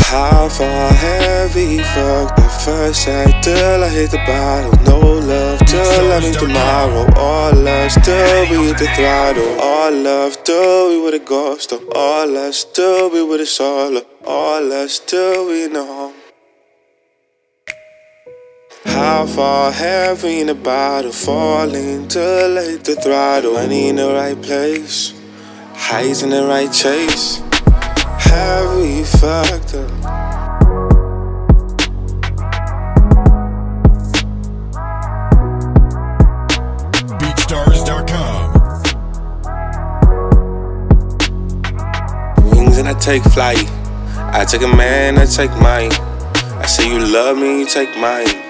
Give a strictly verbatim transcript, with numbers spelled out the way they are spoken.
How far have we fucked the first sight till I hit the bottle? No love till I meet tomorrow. All love till we hit the throttle. All love till we with a ghost. All love till we with a solo. All love till we in the home. How far have we in the bottle? Falling till I hit the throttle. Money in the right place, highs in the right chase. Have we fucked up? Beatstars dot com. Wings and I take flight. I take a man, I take mine. I say you love me, you take mine.